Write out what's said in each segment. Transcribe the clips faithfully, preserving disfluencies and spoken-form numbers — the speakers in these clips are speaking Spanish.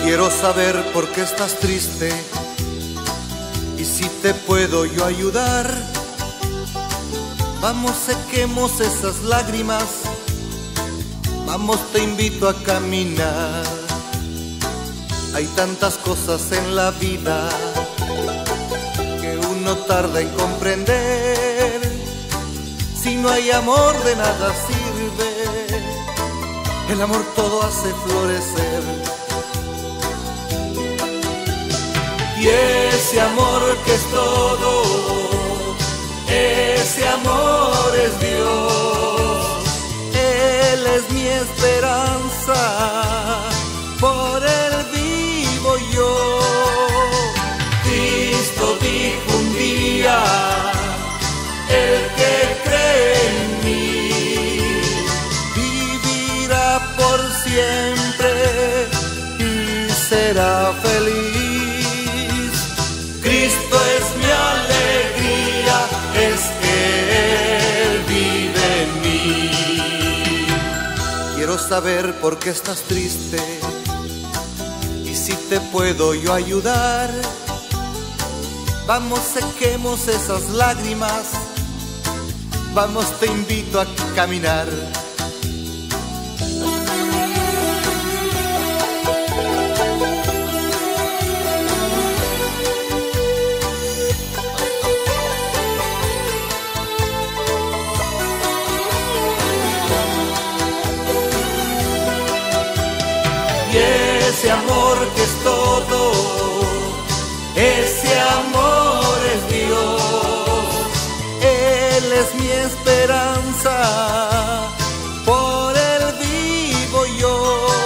Quiero saber por qué estás triste y si te puedo yo ayudar. Vamos, sequemos esas lágrimas, vamos, te invito a caminar. Hay tantas cosas en la vida que uno tarda en comprender. Si no hay amor, de nada sirve. El amor todo hace florecer. Y ese amor que es todo, ese amor es Dios. Él es mi esperanza, por Él vivo yo. Cristo dijo un día: el que cree en mí vivirá por siempre y será feliz. Cristo es mi alegría, es que Él vive en mí. Quiero saber por qué estás triste y si te puedo yo ayudar. Vamos, sequemos esas lágrimas, vamos, te invito a caminar. Y ese amor que es todo, ese amor es Dios. Él es mi esperanza, por Él vivo yo.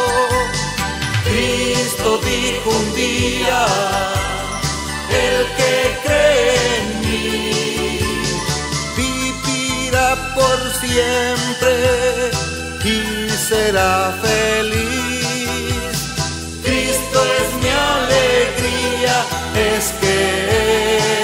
Cristo dijo un día: el que cree en mí vivirá por siempre y será feliz. Cristo es mi alegría, es que